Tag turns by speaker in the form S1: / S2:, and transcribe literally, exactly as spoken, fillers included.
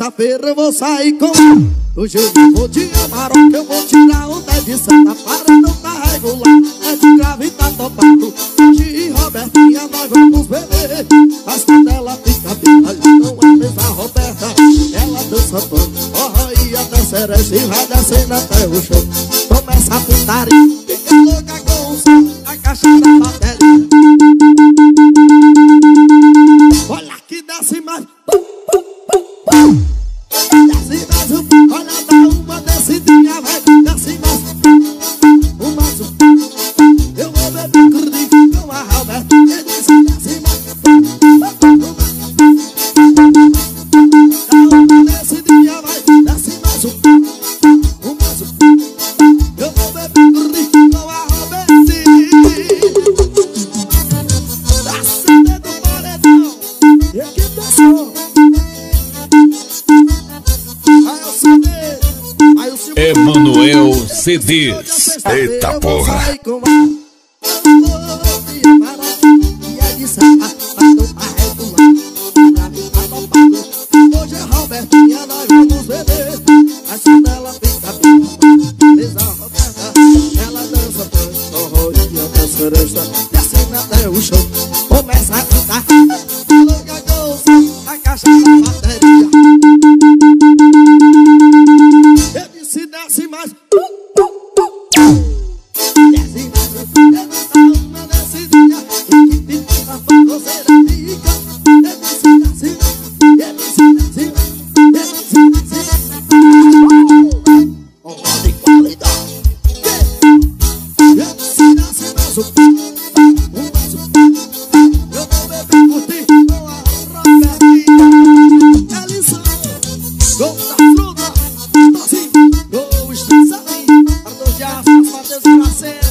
S1: sexta-feira eu vou sair com hoje eu não vou de Amarok, eu vou tirar onda de Santa para não tá regular. É de grave e tá topado. Hoje e Robertinha nós vamos beber. Mas quando ela fica bem, não é mesmo a Roberta. Ela dança todo, corre e até sereste e vai descendo até o chão. Começa a putaria, fica louca com o som, a caixa da bateria. Olha que desce mais. Desce mais um, olha dá uma descidinha, vai, desce mais um, mais um. Eu vou beber crudinho com a Roberta. Ele disse, desce mais dá uma descidinha, vai, desce mais um, mais um. Eu vou beber crudinho com a Roberta. Desce dentro do paredão e aqui desceu.
S2: Emanuel C Ds. Eita porra.
S1: Hoje é Robertinha, nós vamos beber. Mas quando ela fica bem, ela dança por horror e até seresta, descendo até o chão. Começa a cantar, louca com a caixa da bateria. Se desce mais, desce mais, eu vou dar uma descidinha e que fica pra você da pica. Desce, desce, desce, desce, desce, desce. Honra de qualidade. Desce, desce mais um, um mais um. Eu vou beber por ti com a Robertinha. É lição, gol da fruta, doce. Oh, está sabendo, a dois dias, as matas e nascer.